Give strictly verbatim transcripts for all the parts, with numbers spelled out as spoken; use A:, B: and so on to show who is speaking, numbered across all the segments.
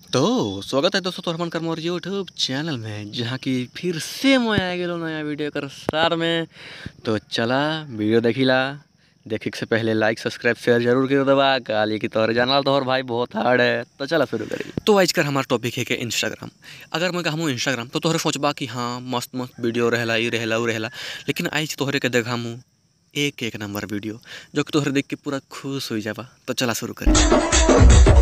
A: तो स्वागत है दोस्तों तोहर कर मोर यूट्यूब चैनल में, जहाँ की फिर से मैं आ गया नया वीडियो कर सार में। तो चला वीडियो देखिला, देखे से पहले लाइक सब्सक्राइब शेयर जरूर कर दबा काली की तोहर जानल तोहर भाई बहुत हार्ड है। तो चला शुरू करिए। तो आज कर हमारा टॉपिक है कि इंस्टाग्राम। अगर मैं कहूँ इंस्टाग्राम तो तोहरे सोचबा कि हाँ मस्त मस्त वीडियो रहला ये रहला वो रहला, लेकिन आज तोहरे के देखामू एक एक नंबर वीडियो जो कि तोहरे देख के पूरा खुश हो जाबा। तो चला शुरू करिए।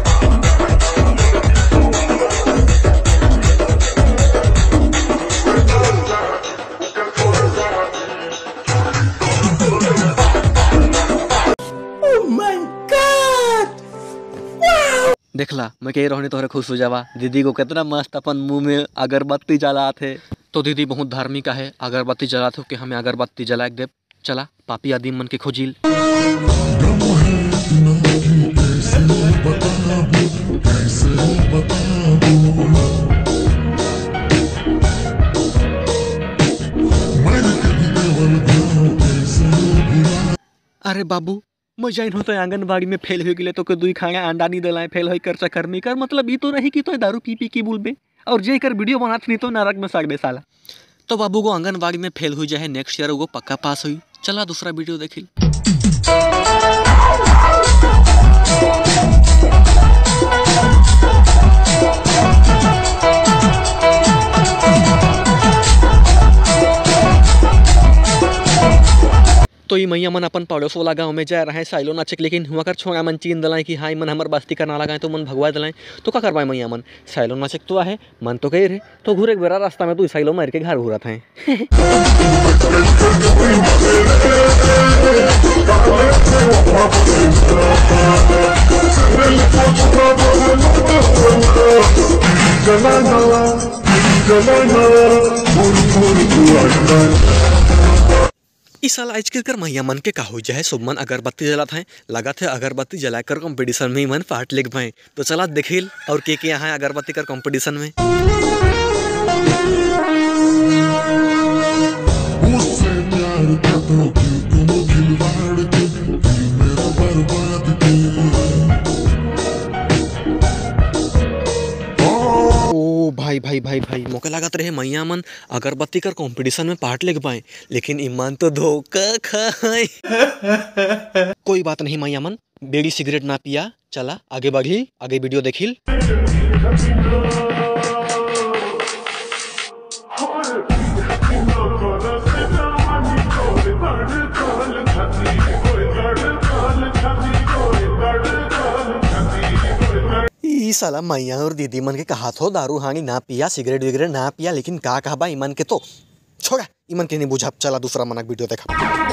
A: देखला मैं कह रहा तोहरे खुश हो जावा। दीदी को कितना मस्त अपन मुंह में अगरबत्ती जला थे। तो दीदी बहुत धार्मिक है, अगरबत्ती जला थे कि हमें अगरबत्ती जला देव। चला पापी आदि मन के खोजिल। अरे बाबू मैं जाइन हो तो आंगनबाड़ी में फेल हो गए तो दुई खाना अंडा नहीं दिलाए फेल हो कर चक्कर में कर मतलब ये तो रही कि तो दारू पी पी की बोलबे और जे कर वीडियो बनात नहीं तो नरक में साग दे साला। तो बाबू को आंगनबाड़ी में फेल हो जाए नेक्स्ट ईयर वो पक्का पास हुई। चला दूसरा वीडियो देखी। तो ये मैया मन अपन पड़ोस वाला गाँव में जा रहा है साइलो नाचक, लेकिन हुआ कर छोड़ा मन चीन दिलाएं कि हाँ मन हमारे बस्ती का ना लगाए तो मन भगवा दिलाएं। तो क्या करवाए मैया मन साइलो नाचक तो है मन तो कह रहे तो घूरे बेरा रास्ता में तो साइलो मार के घर घूरा था। इस साल आज कर मैया मन के का हो जाए सब मन अगरबत्ती जलाते हैं लगा थे अगरबत्ती जलाकर कंपटीशन में मन पार्ट ले पाए। तो चला देखिल और के के यहाँ अगरबत्ती कर कंपटीशन में। भाई भाई भाई भाई मौके लागत रहे मैया मन अगरबत्ती कर कंपटीशन में पार्ट ले पाए, लेकिन ईमान तो धोखा खाए। कोई बात नहीं मैया मन बीड़ी सिगरेट ना पिया। चला आगे बढ़ी, आगे वीडियो देखिल। साला मैया और दीदी मन के कहा थो दारू हानी ना पिया सिगरेट विगरेट ना पिया, लेकिन का कहा बा ईमान के तो छोड़ा ईमान के नहीं बुझा। चला दूसरा मनक वीडियो देखा।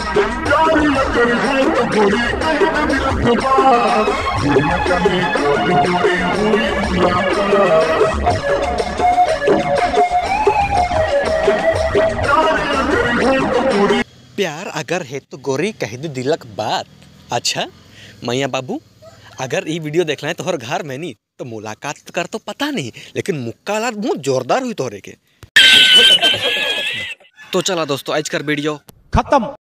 A: प्यार अगर है तो गोरी कह दे दिलक बात। अच्छा मैया बाबू अगर ये वीडियो देखना है तो हर घर में नहीं तो मुलाकात कर तो पता नहीं, लेकिन मुक्का बहुत जोरदार हुई तोहरे के। तो चला दोस्तों आज कर वीडियो खत्म।